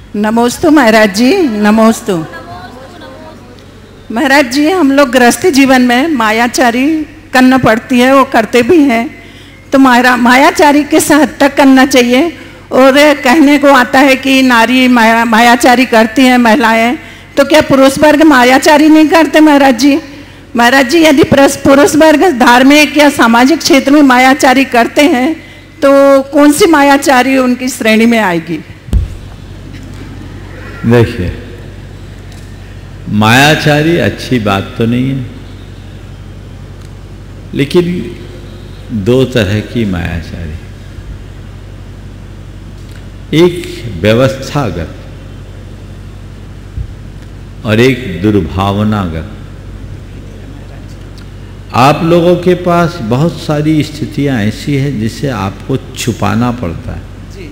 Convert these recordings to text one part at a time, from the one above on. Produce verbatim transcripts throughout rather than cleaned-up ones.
नमोस्तु महाराज जी, नमोस्तु। महाराज जी, हम लोग गृहस्थी जीवन में मायाचारी करना पड़ती है, वो करते भी हैं। तो माया मायाचारी किस हद तक करना चाहिए? और कहने को आता है कि नारी माया मायाचारी करती हैं महिलाएं, तो क्या पुरुष वर्ग मायाचारी नहीं करते महाराज जी? महाराज जी, यदि पुरुष वर्ग धार्मिक या सामाजिक क्षेत्र में मायाचारी करते हैं तो कौन सी मायाचारी उनकी श्रेणी में आएगी? देखिए, मायाचारी अच्छी बात तो नहीं है, लेकिन दो तरह की मायाचारी, एक व्यवस्थागत और एक दुर्भावनागत। आप लोगों के पास बहुत सारी स्थितियां ऐसी हैं जिसे आपको छुपाना पड़ता है। जी।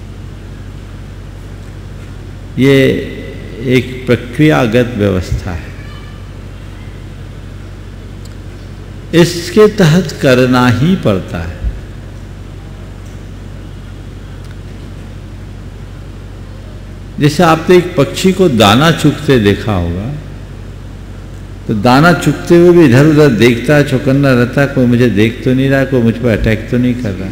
ये एक प्रक्रियागत व्यवस्था है, इसके तहत करना ही पड़ता है। जैसे आपने एक पक्षी को दाना चुगते देखा होगा, तो दाना चुगते हुए भी इधर उधर देखता है, चौकन्ना रहता है, कोई मुझे देख तो नहीं रहा, कोई मुझ पर अटैक तो नहीं कर रहा,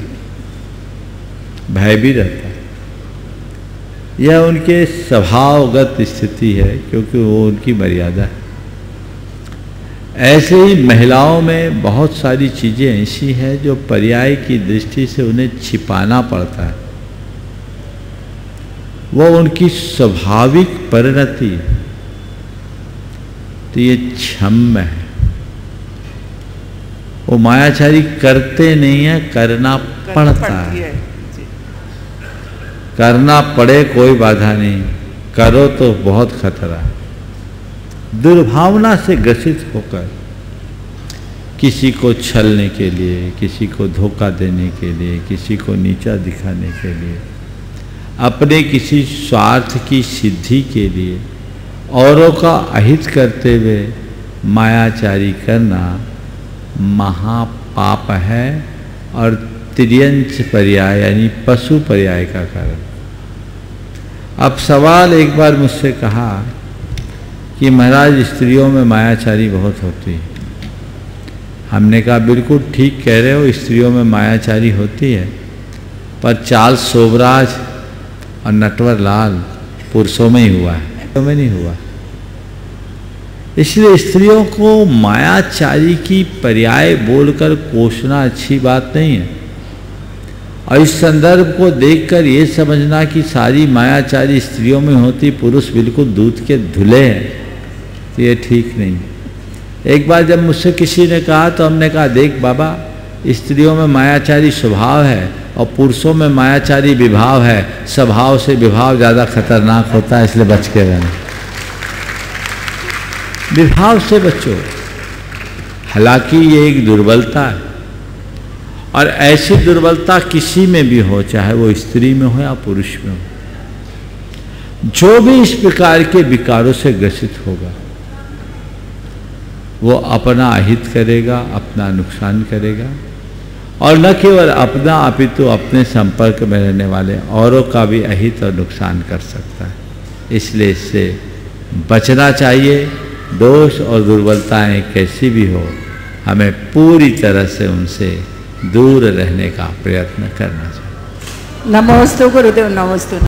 भय भी रहता है। यह उनके स्वभावगत स्थिति है, क्योंकि वो उनकी मर्यादा है। ऐसे ही महिलाओं में बहुत सारी चीज़ें ऐसी हैं जो पर्याय की दृष्टि से उन्हें छिपाना पड़ता है। वो उनकी स्वाभाविक परिणति है, तो ये क्षम्य है। वो मायाचारी करते नहीं है, करना पड़ता है। करना पड़े कोई बाधा नहीं, करो तो बहुत खतरा है। दुर्भावना से ग्रसित होकर किसी को छलने के लिए, किसी को धोखा देने के लिए, किसी को नीचा दिखाने के लिए, अपने किसी स्वार्थ की सिद्धि के लिए औरों का अहित करते हुए मायाचारी करना महापाप है और त्रियंच पर्याय यानी पशु पर्याय का कारण। अब सवाल एक बार मुझसे कहा कि महाराज, स्त्रियों में मायाचारी बहुत होती है। हमने कहा बिल्कुल ठीक कह रहे हो, स्त्रियों में मायाचारी होती है, पर चार्ल्स शोभराज और नटवर लाल पुरुषों में ही हुआ है, तो में नहीं हुआ। इसलिए स्त्रियों को मायाचारी की पर्याय बोलकर कोसना अच्छी बात नहीं है। और इस संदर्भ को देखकर ये समझना कि सारी मायाचारी स्त्रियों में होती, पुरुष बिल्कुल दूध के धुले हैं, तो ये ठीक नहीं। एक बार जब मुझसे किसी ने कहा तो हमने कहा, देख बाबा, स्त्रियों में मायाचारी स्वभाव है और पुरुषों में मायाचारी विभाव है। स्वभाव से विभाव ज़्यादा खतरनाक होता है, इसलिए बच के रहना। विभाव से बचो, हालांकि ये एक दुर्बलता है, और ऐसी दुर्बलता किसी में भी हो, चाहे वो स्त्री में हो या पुरुष में हो। जो भी इस प्रकार के विकारों से ग्रसित होगा वो अपना अहित करेगा, अपना नुकसान करेगा, और न केवल अपना अपितु अपने संपर्क में रहने वाले औरों का भी अहित और नुकसान कर सकता है। इसलिए इससे बचना चाहिए। दोष और दुर्बलताएं कैसी भी हो, हमें पूरी तरह से उनसे दूर रहने का प्रयत्न करना चाहिए। नमोस्तु गुरुदेव, नमोस्तु।